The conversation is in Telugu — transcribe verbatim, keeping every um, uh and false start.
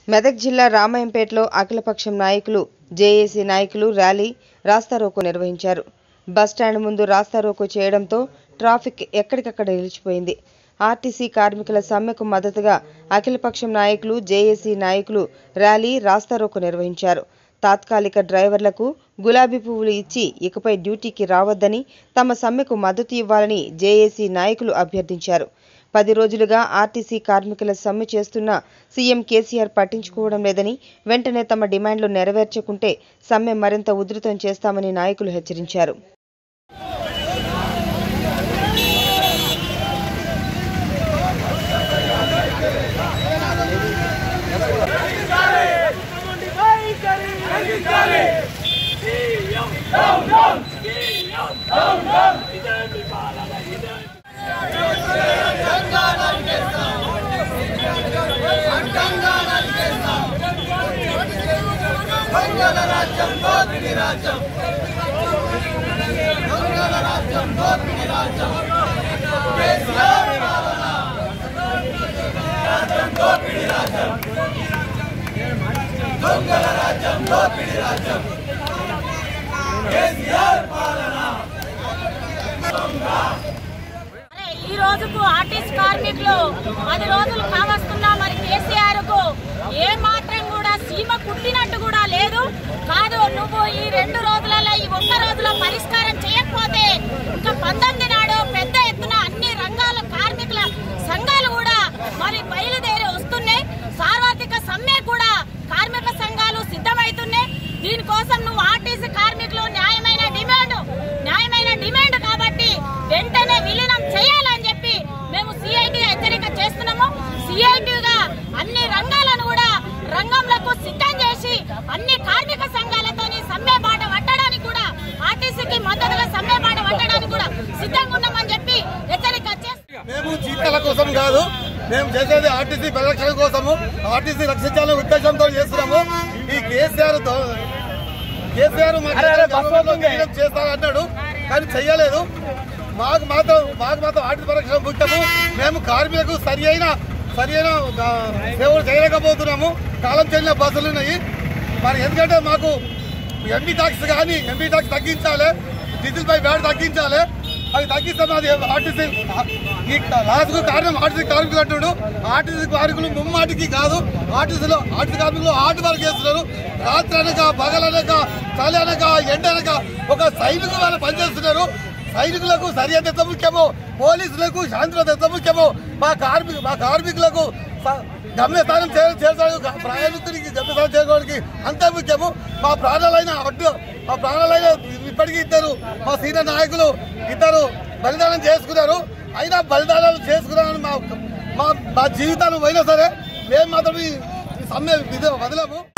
మెదక్ జిల్లా రామాయంపేటలో అఖిలపక్షం నాయకులు జేఏసీ నాయకులు ర్యాలీ రాస్తారోకో నిర్వహించారు. బస్టాండ్ ముందు రాస్తారోకో చేయడంతో ట్రాఫిక్ ఎక్కడికక్కడ నిలిచిపోయింది. ఆర్టీసీ కార్మికుల సమ్మెకు మద్దతుగా అఖిలపక్షం నాయకులు జేఏసీ నాయకులు ర్యాలీ రాస్తారోకో నిర్వహించారు. తాత్కాలిక డ్రైవర్లకు గులాబీ పువ్వులు ఇచ్చి ఇకపై డ్యూటీకి రావద్దని, తమ సమ్మెకు మద్దతు ఇవ్వాలని జేఏసీ నాయకులు అభ్యర్థించారు. పది రోజులుగా ఆర్టీసీ కార్మికుల సమ్మె చేస్తున్న సీఎం కేసీఆర్ పట్టించుకోవడం లేదని, వెంటనే తమ డిమాండ్లు నెరవేర్చకుంటే సమ్మె మరింత ఉధృతం చేస్తామని నాయకులు హెచ్చరించారు. ఈ రోజుకు ఆర్టీసీ కార్మికులు పది రోజులు కావస్తున్నా మరి కేసీఆర్ కు ఏ మాత్రం కూడా సీమ కుట్టినట్టు కూడా లేదు. కాదు, నువ్వు ఈ రెండు రోజులలో ఈ ఒక్క రోజులో పరిష్కారం చేయకపోతే ఇంకా పంతొమ్మిది నాడు పెద్ద ఎత్తున అన్ని రంగాల కార్మికుల సంఘాలు కూడా మరి బయలుదేరి వస్తున్నాయి. సార్వత్రిక సమ్మె కూడా కార్మిక సంఘాలు సిద్ధమవుతున్నాయి. దీనికోసం నువ్వు ఆర్టీసీ కార్మికులు న్యాయమైన డిమాండ్ న్యాయమైన డిమాండ్ కాబట్టి వెంటనే విలీనం చేయాలని చెప్పి మేము సిఐటిగా హెచ్చరిక చేస్తున్నాము. సిఐటిగా అన్ని రంగాలను కూడా రంగంలకు సిద్ధం చేసి అన్ని కార్మిక సంఘాలతోని సమ్మె బాట పట్టడానికి కూడా ఆర్టీసీకి మద్దతుగా సమ్మె బాట పట్టడానికి కూడా సిద్ధంగా ఉన్నామని చెప్పి హెచ్చరిక చేస్తున్నాం. మేము జీతాల కోసం కాదు, మేము చేసేది ఆర్టీసీ పరిరక్షణ కోసము, ఆర్టీసీ రక్షించాలనే ఉద్దేశంతో చేస్తున్నాము. ఈ కేసీఆర్ కేసీఆర్ చేస్తారన్నాడు కానీ చెయ్యలేదు. మాకు మాత్రం మాకు మాత్రం ఆర్టీసీ పరిరక్షణ ముఖ్యము. మేము కార్మికులకు సరి అయిన సరి అయిన సేవలు చేయలేకపోతున్నాము. కాలం చెల్లిన బస్సులు ఉన్నాయి మరి. ఎందుకంటే మాకు ఎంపీ ట్యాక్స్ కానీ ఎంపీ ట్యాక్స్ తగ్గించాలి, డీజిల్ పై వ్యాట్ తగ్గించాలి. అది తగ్గిస్తే మాది ఆర్టీసీ ఈ లాస్కు కారణం ఆర్టీసీ కార్మికులు అంటున్నాడు. ఆర్టీసీ కార్మికులు ముమ్మాటికి కాదు, ఆర్టీసీలో ఆర్టీసీ కార్మికులు ఆర్ట్ వర్క్ చేస్తున్నారు. రాత్రి అనక పగలనక చలి అనక ఎండ అనక ఒక సైనికు వాళ్ళు పనిచేస్తున్నారు. సైనికులకు సరిహద్దు ఎంత ముఖ్యమో, పోలీసులకు శాంతిభద్రత ఎంత ముఖ్యమో, మా కార్మిక మా కార్మికులకు గమ్యస్థానం చేర్చడానికి, ప్రయాణికుడికి గమ్యస్థానం చేరుకోవడానికి అంతే ముఖ్యము. మా ప్రాణాలైన అడ్డు మా ప్రాణాలైన ఇప్పటికీ ఇద్దరు మా సీనియర్ నాయకులు ఇద్దరు బలిదానం చేసుకున్నారు. అయినా బలిదానాలు చేసుకున్నారని మా మా జీవితాలు పోయినా సరే మేము మాత్రం ఈ సమ్మె వదిలాము.